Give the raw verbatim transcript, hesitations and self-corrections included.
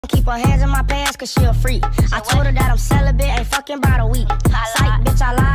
Keep her hands in my pants cause she a freak. I told her that I'm celibate, ain't fucking about a week. Psych, bitch, I lied.